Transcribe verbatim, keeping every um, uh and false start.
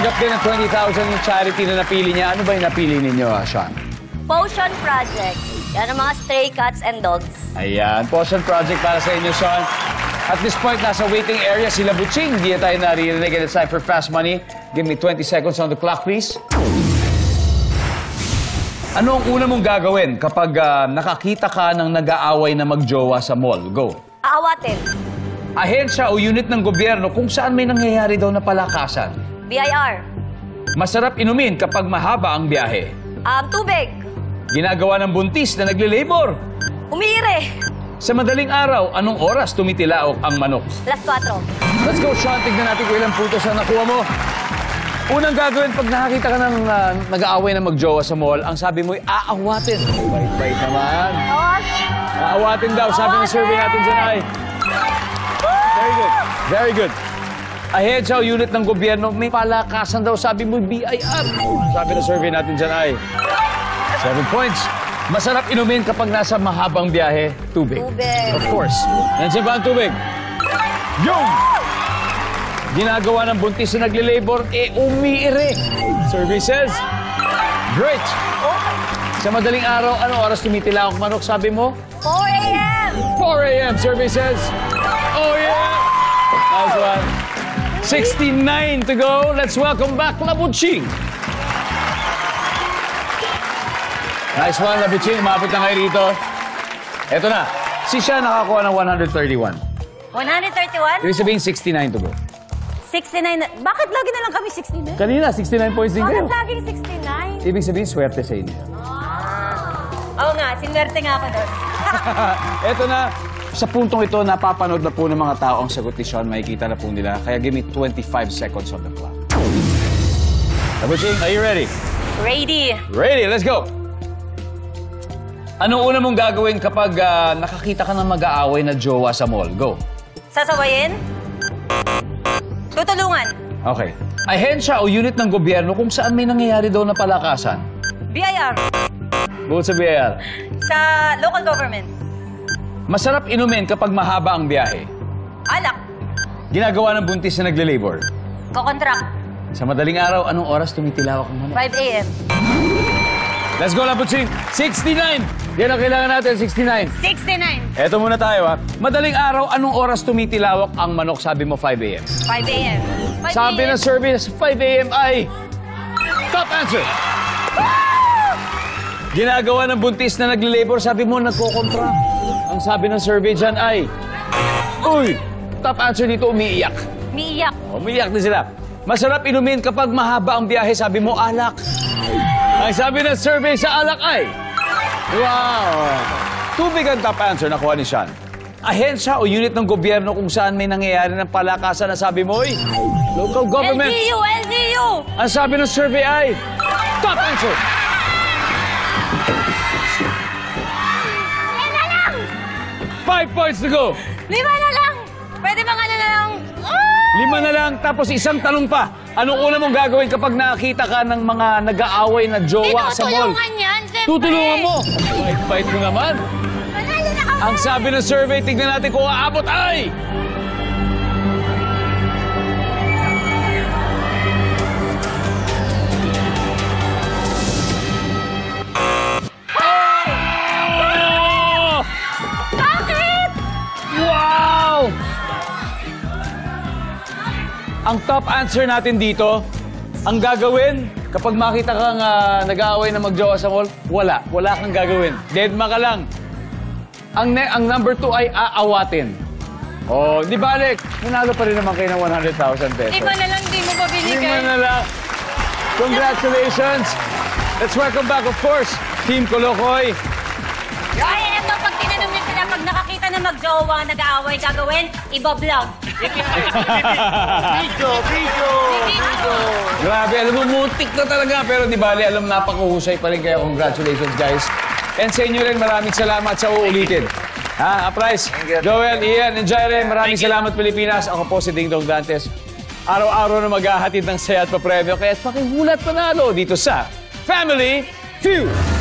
Tatanggap din ng twenty thousand yung charity na napili niya. Ano ba yung napili ninyo, Sean? Potion Project. Yan ang mga stray cats and dogs. Ayan, Potion Project para sa inyo, Sean. At this point, nasa waiting area sila Butching. Hindi na tayo naririnig. And it's time for Fast Money. Give me twenty seconds on the clock, please. Ano ang una mong gagawin kapag uh, nakakita ka ng nag-aaway na magjowa sa mall? Go. Aawatin. Ahensya o unit ng gobyerno kung saan may nangyayari daw na palakasan. B I R. Masarap inumin kapag mahaba ang biyahe. Um, tubig. Ginagawa ng buntis na nagle-labor. Umiire. Sa madaling araw, anong oras tumitilaok ang manok? Alas kwatro. Let's go, Sean. Tignan natin kung ilang puntos ang nakuha mo. Unang gagawin, pag nakakita ka ng uh, nag-aaway na magjowa sa mall, ang sabi mo'y aawatin. Bait-bait naman. Aawatin daw, sabi ng survey natin dyan ay. Very good. Very good. Ahead sa unit ng gobyerno, may palakasan daw, sabi mo B I R. Sabi ng survey natin dyan ay. Seven points. Masarap inumin kapag nasa mahabang biyahe, tubig. Tubig. Of course. Nandiyan ba ang tubig? Yung! Ginagawa ng buntis na nagle-labor, eh umiire. Survey says, great. Sa madaling araw, ano oras tumitila ang manok, sabi mo? four A M four A M Survey says, oh yeah! Nice one. sixty-nine to go. Let's welcome back Labuching. Nice one, Labuching. Umabot na kayo rito. Eto na. Si siya nakakuha ng one hundred thirty-one. one hundred thirty-one? Ibig sabihin, sixty-nine to go. sixty-nine. Bakit lagi na lang kami sixty-nine? Kanina, sixty-nine points din kayo. Bakit laging sixty-nine? Ibig sabihin, swerte sa inyo. Ah. Oo nga, sinwerte nga ako doon. Eto na. Sa puntong ito, napapanood na po ng mga tao ang sagot ni Sean. Makikita na po nila. Kaya give me twenty-five seconds on the clock. Labuching, are you ready? Ready. Ready, let's go! Anong una mong gagawin kapag uh, nakakita ka ng mag-aaway na jowa sa mall? Go. Sasawayin? Tutulungan. Okay. Ahensya o unit ng gobyerno kung saan may nangyayari daw na palakasan. B I R. Bukod sa B I R. Sa local government. Masarap inumin kapag mahaba ang biyahe. Alak. Ginagawa ng buntis na nagle-labor. Kokontract. Sa madaling araw, anong oras tumitilawak ang manok? five A M Let's go, Labuching! sixty-nine! Yan ang kailangan natin, sixty-nine. sixty-nine. Eto muna tayo, ha. Madaling araw, anong oras tumitilawak ang manok? Sabi mo, five A M five A M Sabi ng survey, five A M ay... Top answer! Ginagawa ng buntis na nagle-labor, sabi mo, nagkokontra. Ang sabi ng survey dyan ay... Uy! Top answer dito, umiiyak. Umiiyak. Umiiyak din sila. Masarap inumin kapag mahaba ang biyahe, sabi mo, alak. Ang sabi ng survey sa alak ay... Wow! Tubig ang top answer nakuha ni Sean. Ahensya o unit ng gobyerno kung saan may nangyayari ng palakasan na sabi mo ay... Local government. L G U! L G U! Ang sabi ng survey ay... Top answer! Lima lang! Five points to go! Lima na lang! Pwede bang ano na lang? Ah! Lima na lang, tapos isang tanong pa. Anong una mong gagawin kapag nakakita ka ng mga nag-aaway na jowa sa mall? Tinutulungan yan, siyempre. Tutulungan mo! Bait-bait mo naman. Manalo na kami. Ang sabi ng survey, tignan natin kung aabot ay... Oh! Bakit? Wow! Ang top answer natin dito, ang gagawin, kapag makita kang uh, nag-aaway na magjowa sa mall, wala. Wala kang gagawin. Deadma ka lang. Ang, ang number two ay aawatin. Oh, di balik. Nanalo pa rin naman kayo ng one hundred thousand pesos. Lima na lang, di mo pa binigay. Lima na lang. Congratulations. Let's welcome back, of course, Team Kolokoy. Ay, eto, pag tinanong niyo sila, pag nakakita na magjowa, nag-aaway, gagawin, iba-vlog. Video, video, video. Grabe, alam mo, mutik na talaga. Pero di bali, alam, napakahusay pa rin. Kaya congratulations, guys. And sa inyo rin, maraming salamat sa uulitin. Ha, Aprise, Joel, Ian, and Jaire, maraming salamat, Pilipinas. Ako po si Ding Dong Dantes. Araw-araw na maghahatid ng saya at papremyo. Kaya pakihulat panalo dito sa Family Feud.